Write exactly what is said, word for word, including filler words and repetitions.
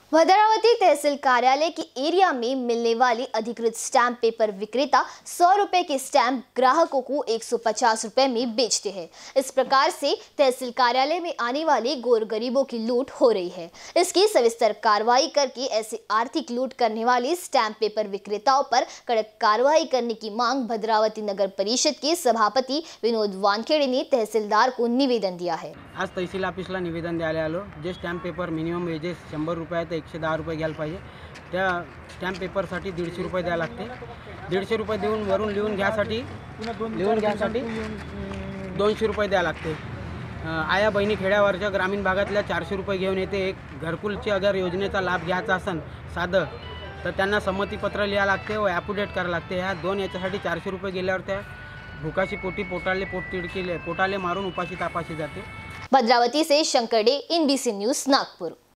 भद्रावती तहसील कार्यालय के एरिया में मिलने वाली अधिकृत स्टैंप पेपर विक्रेता सौ रुपए के स्टैंप ग्राहकों को एक सौ पचास रुपए में बेचते हैं। इस प्रकार से तहसील कार्यालय में आने वाले गोर गरीबों की लूट हो रही है। इसकी सविस्तर कार्रवाई करके ऐसे आर्थिक लूट करने वाले स्टैंप पेपर विक्रेताओं पर कड़क कार्रवाई करने की मांग भद्रावती नगर परिषद के सभापति विनोद वानखेड़े ने तहसीलदार को निवेदन दिया है। आज तहसील ऑफिसला निवेदन द्यायला आलो। जे स्टॅम्प पेपर मिनिमम वेजेस शंभर रुपये ते एकशे दहा रुपये घ्यायला पाहिजे, त्या स्टॅम्प पेपरसाठी दीडशे रुपये द्यायला लागते। दीडशे रुपये देऊन वरून लिहून घ्यासाठी लिहून घ्यासाठी दोनशे रुपये द्यायला लागते। आया बहिणी खेड्यावरच्या ग्रामीण भागातल्या चारशे रुपये घेऊन येते। एक घरकुलची अगर योजनेचा लाभ घ्यायचा असेल साधं तर त्यांना संमतीपत्र लिहायला लागते व ॲपडेट करायला लागते। ह्या दोन याच्यासाठी चारशे रुपये गेल्यावर त्या भुकाशी पोटी पोटाले पोट तिडकीले पोटाले मारून उपाशी तापाशी जाते। भद्रावती से शंकर डे, एनबीसी न्यूज़ नागपुर।